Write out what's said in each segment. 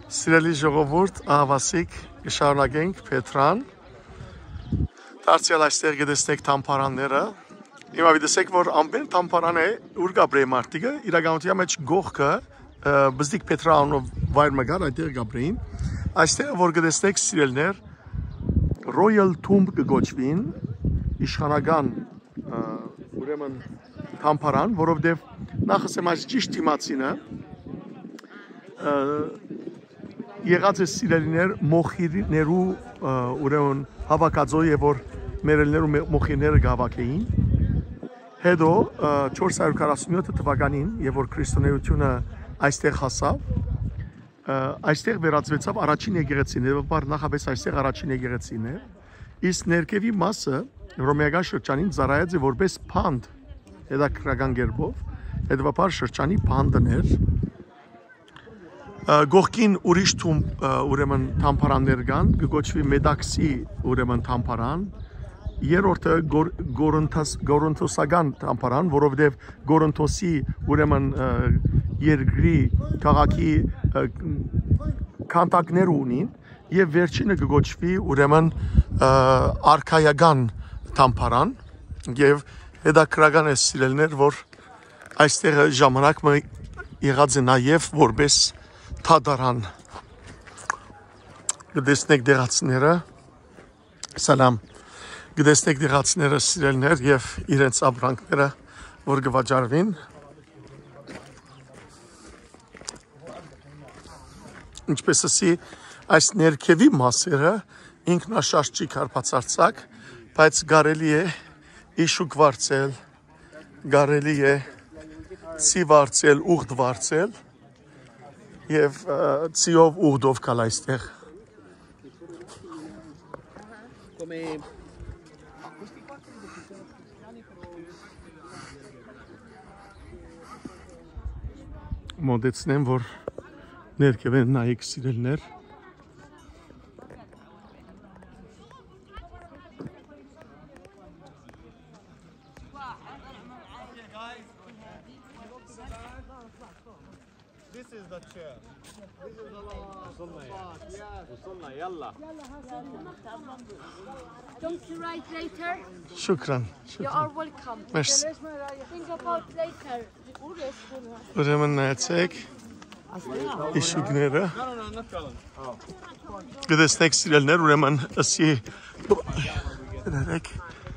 Սիրելի ժողովուրդ, ահավասիկ կշարունակենք Պետրան։ Դարձյալ այստեղ գտեսնեք թամփարանները։ Հիմա դեսեք, որ ամբողջ թամփարանը ուր Գաբրիել մարտիկը իրականության մեջ գողքը բզդիկ Պետրանով վայր մգար այդտեղ Գաբրիելին։ Այստեղ որ գտեսնեք սիրելներ Royal Tomb կգոչվին իշխանական ուրեմն թամփարան, որովհետև նախ ասեմ այս ճիշտ իմացինը եղած է սիրելիներ մոխիրներու ուրեմն հավաքածո եւ որ մերելներու մոխիրները գավակեին հետո 447 թվականին եւ որ քրիստոնեությունը այստեղ հասավ այստեղ վերածվեցավ առաջին եկեղեցին եւ նախապես այստեղ առաջին եկեղեցին է իսկ ներքևի մասը ռոմեական շրջանին ծառայած է որպես փանդ հետաքրական գերբով հետևաբար շրջանի փանդն էր Գողքին ուրիշ թում ուրեմն թամփարաններ կան, կգոչվի Մեդաքսի ուրեմն թամփարան, երրորդը Գորոնթոսական թամփարան, որովհետև Գորոնթոսի ուրեմն երկրի քաղաքի քանտակներ ունին, եւ վերջինը կգոչվի ուրեմն Արքայական թամփարան, եւ հետաքրական է սիրելներ, որ այստեղ ժամանակ եղած է նաեւ որպես Թադարան գտեսնեք դեղացիները սալամ գտեսնեք դեղացիները սիրելներ եւ իրենց ապրանքները որ գվաճարվին ինչպես ասի այս ներքևի մասերը ինքնաշարժ չի կարպացարցակ բայց կարելի է իշուկ վարձել կարելի է ցի վարձել ուղդ վարձել Եվ ցիով ուղդով կալ այստեղ մոտեցնեմ, որ ներքև են նայեք սիրելներ This is the chair. This is the spot. Yalla. Don't you write later? Շուքրան You are welcome. Մերսի Think about later. Ուրեմն նայեցեք իշուկները Not problem. գտեսնեք սիրելներ ուրեմն ասի դրեք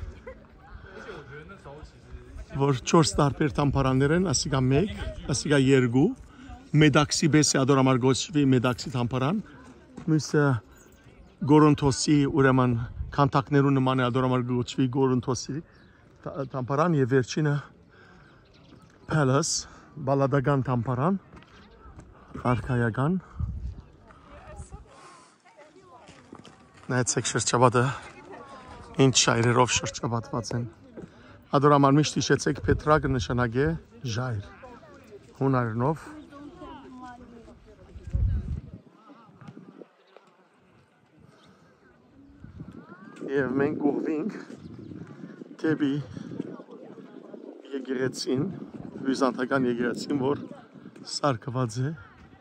որ 4 տարբեր թամփարաններ են ասիկա 1 ասիկա 2 Մեդաքսի բեսի ադորամար գոչվի Մեդաքսի թամփարան մյուսը Գորոնթոսի ուրեմն քանտակներու նման է ադորամար գոչվի Գորոնթոսի թամփարան եւ վերջինը Palace բալադական թամփարան արքայական նայեցեք շրջապատը ինչ շայրերով շրջապատված են ադորամար միշտ հիշեցեք Պետրակը նշանակե ժայր հունարենով Եվ մենք ուղվինք դեպի եկեղեցին, բյուզանդական եկեղեցին, որ սարքված է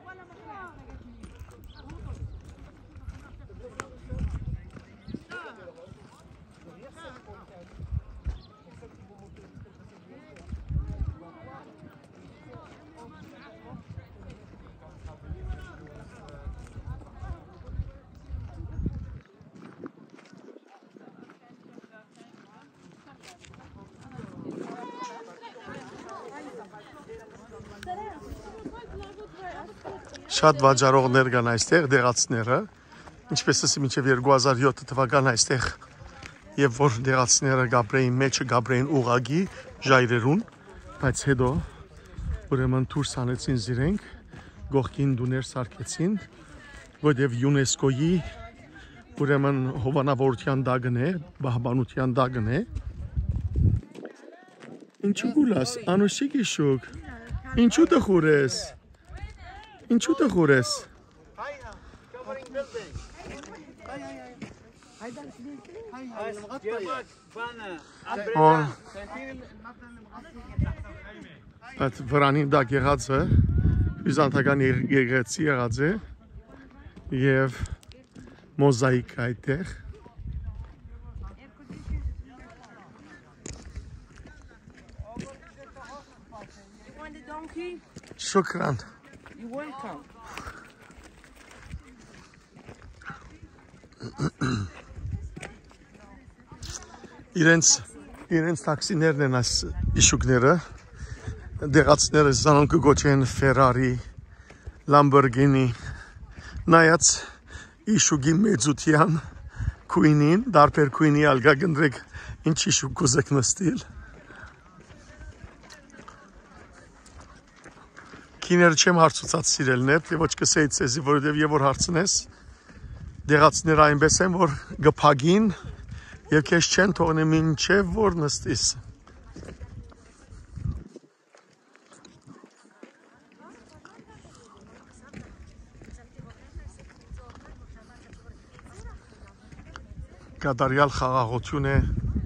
Շատ վաճառողներ կան այստեղ, դեղացիները, ինչպես ասի մինչև 2007 թվական այստեղ եւ որ դեղացիները Գաբրեին մեջը Գաբրեին ուղագի ժայրերուն, բայց հետո ուրեմն դուրս անեցին զիրենք, գողքին դուներ սարքեցին, որտեղ ՅՈՒՆԵՍԿՕ-ի ուրեմն հովանավորության դագն է, բահբանության դագն է։ Ինչու գուլաս, անուշիկ իշուկ, ինչու տխուրես Ինչու տխուրես Covering building. Այդ վրանին դա եղած է բյուզանդական եկեղեցի եղած է եւ մոզաիկ այդտեղ։ Want the donkey? Շուկրան։ You're welcome. Իրենց տաքսիներն են այս իշուկները, դեղացիները զանոն կգոչեն Ferrari, Lamborghini, նայած իշուկի մեծության քույնին, դարբեր քույնի ալգա գնդրեք ինչ իշուկ կուզեք նստիլ։ Քիները չեմ հարցուցած սիրելներ, թե ոչ կսեի ցեզի, որովհետև եւ որ հարցնես, դեղացիները այնպես են, որ գփագին եւ քեզ չեն թողնի մինչեւ որ նստիս։ Կատարյալ խաղաղություն է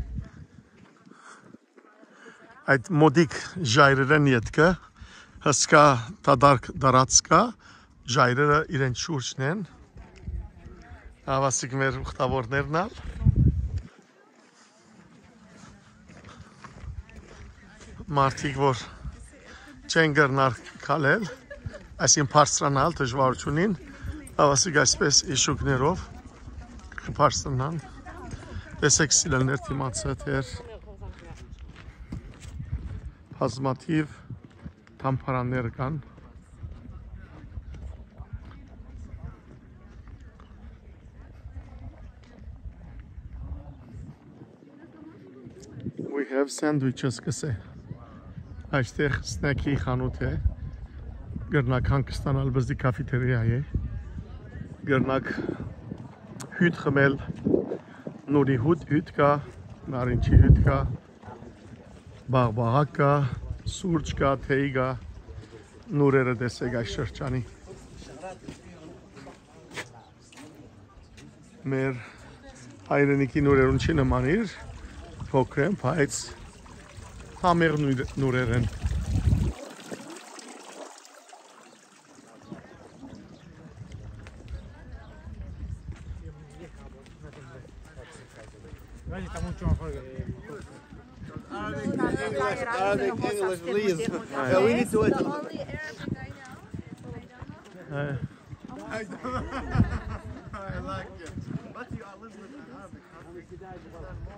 այդ մոդիկ ժայռերն ետքը հսկա տադարք դարածքա ժայռերը իրենց շուրջն են ավասիկ մեր ուխտավորներն ալ մարդիկ որ չեն գրնար կալել այսին պարստրանալ դժվարությունին ավասիկ այսպես իշուկներով կպարստրանան տեսեք սիրելներ թիմացը թեր բազմաթիվ թամփարաններ կան We have sandwiches կսե այստեղ սնեքի խանութ է գրնակ հանք ստանալ բզդի կաֆետերիա է գրնակ հյութ խմել նորի հյութ կա նարինջի հյութ կա բաղբաղակ կա սուրճ կա թեյ կա նուրերը տեսեք այս շրջանի մեր հայրենիքի նուրերուն չի նմանիր փոքր են բայց համեղ նուրեր են Está mucho mejor que Arabic, English, please. Yeah, we need to wait. Only Arabic I know. I like it. But you are listening to Arabic.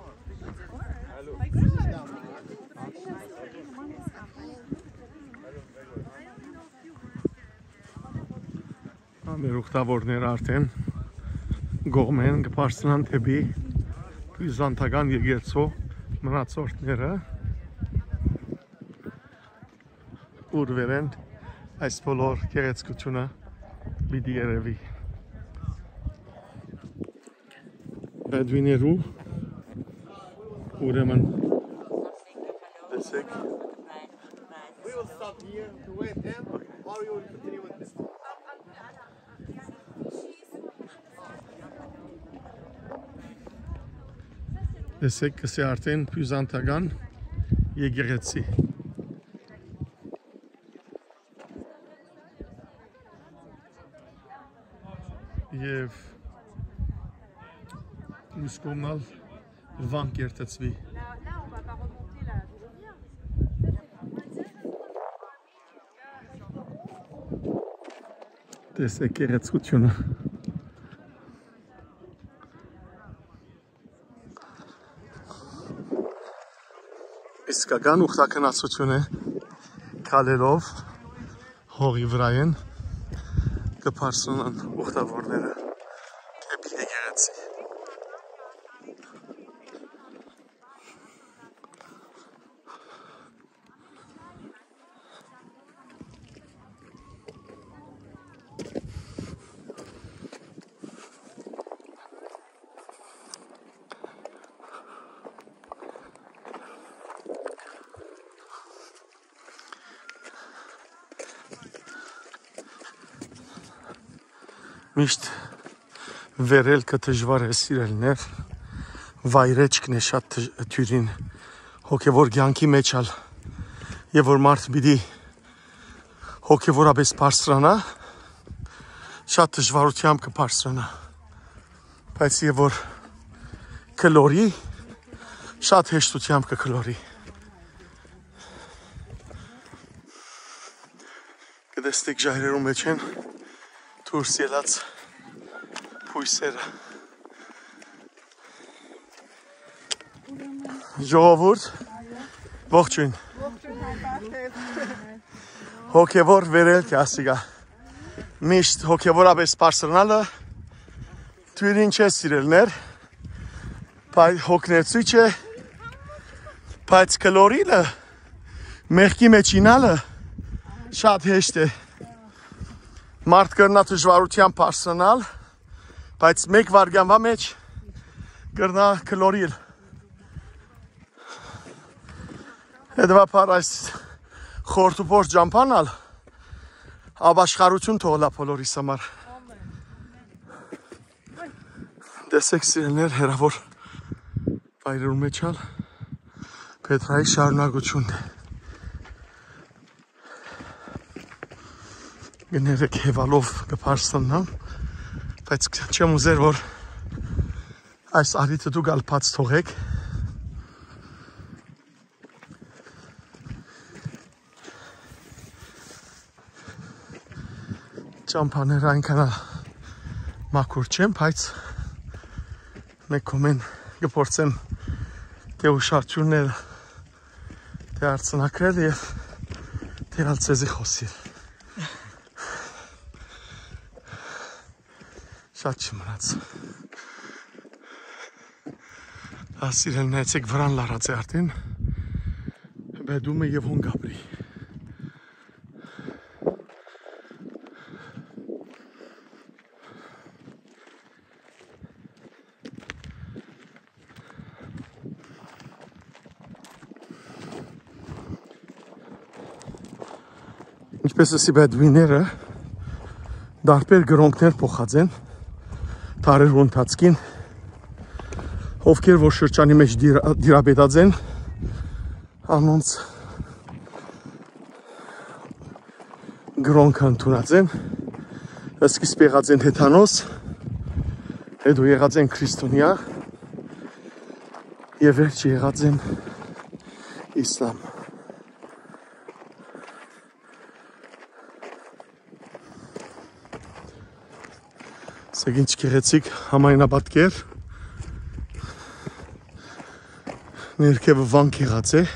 Մեր ուխտավորները արդեն գողմ են կպարծնան թեպի բյուզանդական եկեղեցու մնացորդները ուր վերեն այս բոլոր գեղեցկությունը պիտի երևի բեդվիներու ուրեմն տեսեք We will stop here to wait him, or you will continue with this. տեսեք կսե արդեն բյուզանդական եկեղեցի եւ մյուս կողմալ վանք երթեցվի տեսեք գեղեցկությունը իսկական ուխտակնացություն է քալելով հողի վրայեն կփարսնան ուխտավորները դեպի եկեղեցի Միշտ վերելքը դժվար է սիրելներ, վայրեջքն է շատ թյուրին, հոգևոր կյանքի մեջ ալ, եւ որ մարդ պիտի հոգևորապես բարձրանա, շատ դժվարությամբ կբարձրանա։ Բայց եւ որ կլորի, շատ հեշտությամբ կկլորի։ Կտեսնեք ժայռերու մեջ են դուրս ելած փույսերը։ Ժողովուրդ, ողջույն։ Հոգևոր վերելք է ասիգա։ Միշտ հոգևորապես բարձրանալը թույրին չէ սիրելներ, բայց հոգնեցույց է, բայց կլորիլը, մեղքի մեջ ինալը շատ հեշտ է։ Մարդ կրնա դժվարությամբ բարձրանալ, բայց մեկ վայրկյանվա մեջ կրնա կլորիլ։ Հետևաբար այս խորտուփոր ջամփանալ ապաշխարություն թողնա բոլորիս համար։ Տեսեք սիրելներ հերավոր վայրերու մեջ ալ Պետրայի շարունակությունն է։ Գներեք հևալով կբարձրանամ, բայց չեմ ուզեր, որ այս արիթը դու գալ բաց թողեք։ Ճամփաները այնքան մաքուր չեն, բայց մեկ կոմեն կփորձեմ թե ուշադրությունները թե արցնակրել և թե ալցեզի խոսիլ։ Շատ չմնաց։ Ասիրել նայեցեք վրան լարած է արդեն, բեդում է և հոն գաբրի։ Ինչպես ասի բեդվիները դարբեր գրոնքներ փոխած են տարերու ընթացքին, ովքեր որ շրջանի մեջ դիրապետած են, անոնց գրոնքը ընդունած են, սկիզբ եղած են հեթանոս, հետո եղած են քրիստոնյա և վերջ եղած են իսլամ։ Սեք ինչ գեղեցիկ համայնապատկեր, ներքևը վանք եղած է,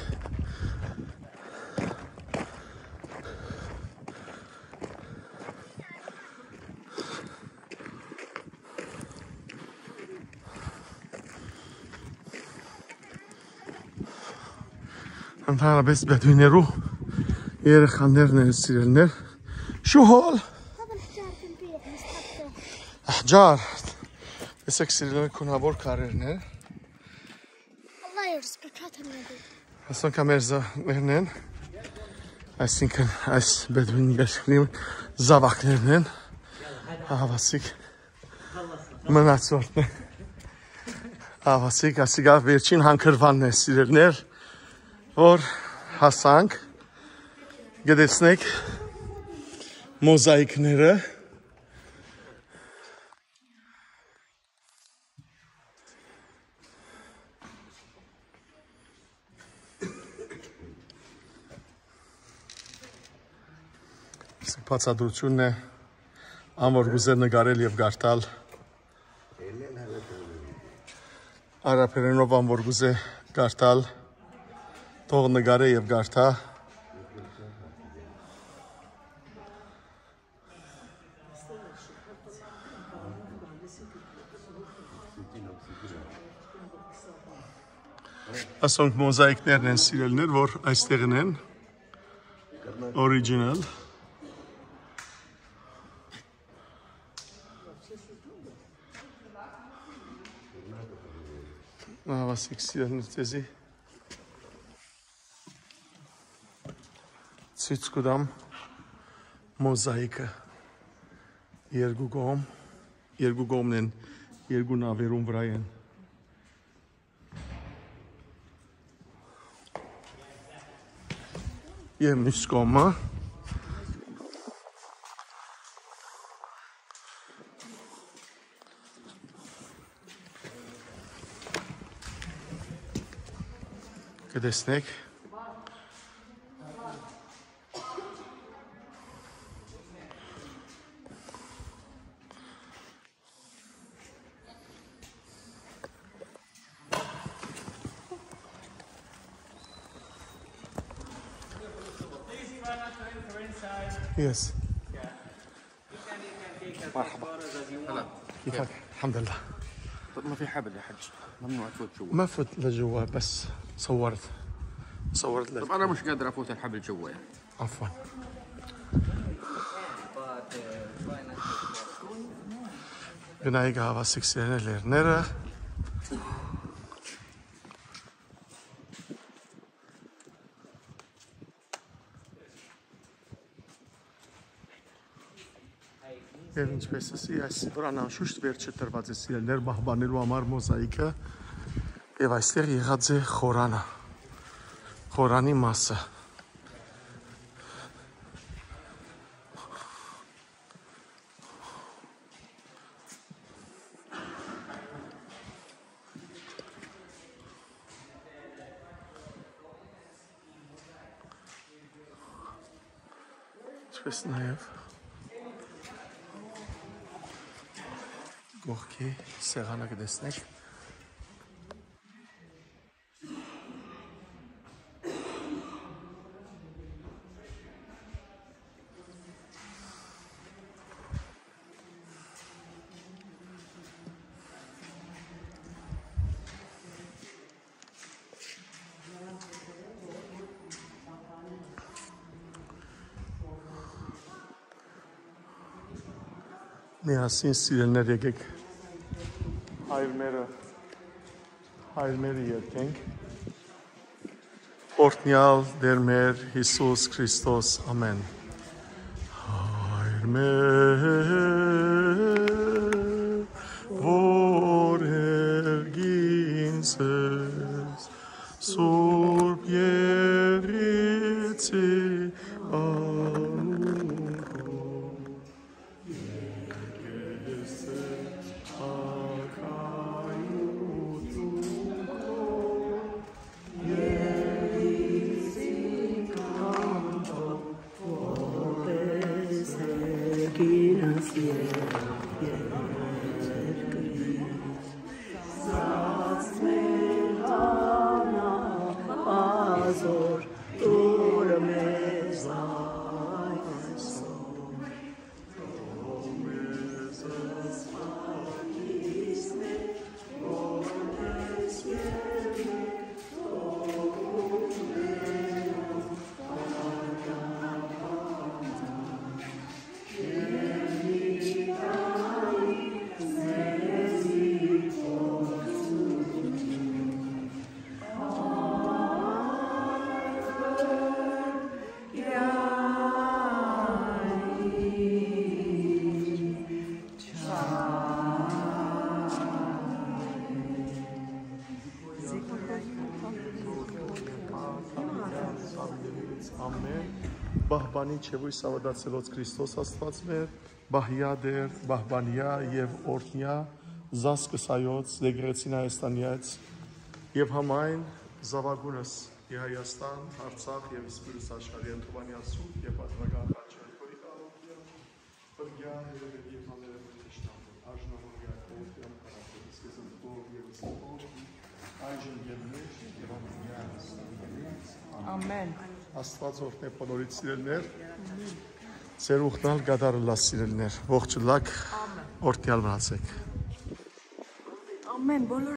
ընդհանրապես բեդուիներու երեխաներն են սիրելներ, շուհոլ Ջար, տեսեք սիրելներ քունավոր կարերն է։ Allah respect etmedi. Ասոնք ամերզաներն են, այսինքն այս բեդուինների զավակներն են, ահավասիկ մնացորդն է։ Ահավասիկ ասիգա վերջին հանքրվանն է սիրելներ, որ հասանք, գտեսնեք մոզայիկները, բացատրությունն է անոր գուզեր նկարել և գարտալ արաբերենով անոր գուզե գարտալ թող նկարե և գարտա ասոնք մոզայիկներն են սիրելներ, որ այստեղն են original Ահավասիկ սիրելներ ձեզի ցույց կտամ մոզայիկը երկու կողմն են երկու նավերուն վրա են և մյուս կողմը կտեսնեք Yes. مرحبا هلا كيفك؟ الحمد لله. طب ما في حبل يا حج ممنوع تفوت جوا ما فت لجوا بس صورت لك. طب انا مش قادر افوت الحبل جوا يعني عفوا. Գնայի գահավասիկ սիրեն լերները Եվ ինչպես ասի, այս վրան անշուշտ վերջը տրված է սիրելներ բահբանելու համար մոզայիկը և այստեղ եղած է խորանը, խորանի մասը Ինչպես նաև Գողքի սեղանը կտեսնեք Միասին սիրելներ եկեք հայրմերը երկենք Օրհնյալ Տեր մեր Հիսուս Քրիստոս ամեն Հայր մեր որ երգինս ես Սուրբ Եղեցի Բահբանի չևույս ավադացելոց Քրիստոս աստված մեր, բահյա դեր, բահբանյա և օրհնյա, զասկսայոց, դեգրեցին Հայաստանյաց, և համայն զավագունս Հայաստան, Արցախ և իսպիրուս աշխարի ընթովանյացու և պատրական խաչել կորի կարողյա, պրգյա և համերևը տիշնամը, աժնամոր յակով և կարապետիս և զնդով և զնդով, այժն և մեջ և ամենյա Հայաստանյաց, Amen. Աստված օրհնե բոլորիդ սիրելներ, ձեր ուխտալ գադարը սիրելներ, ողջլակ, օրհնյալ մնացեք։ Amen.